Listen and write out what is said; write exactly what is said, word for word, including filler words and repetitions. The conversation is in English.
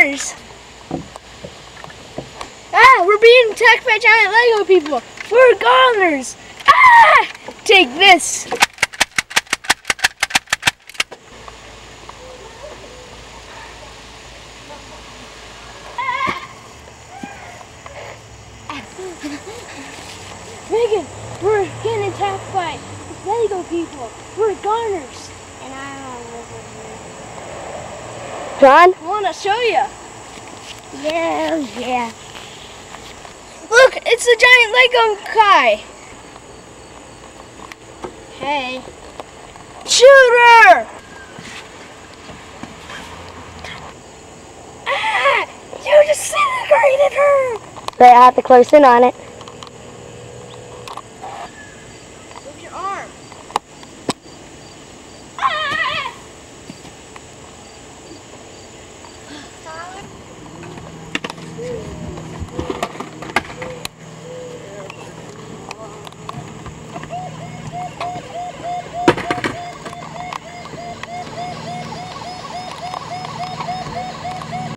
goners! Ah, we're being attacked by giant Lego people! We're goners! Ah! Take this! Megan, we're getting attacked by Lego people. We're goners. And I don't live with John? I want to show you. Yeah, yeah. Look, it's the giant Lego guy. Hey. Shoot her! Ah! You disintegrated her! But I have to close in on it.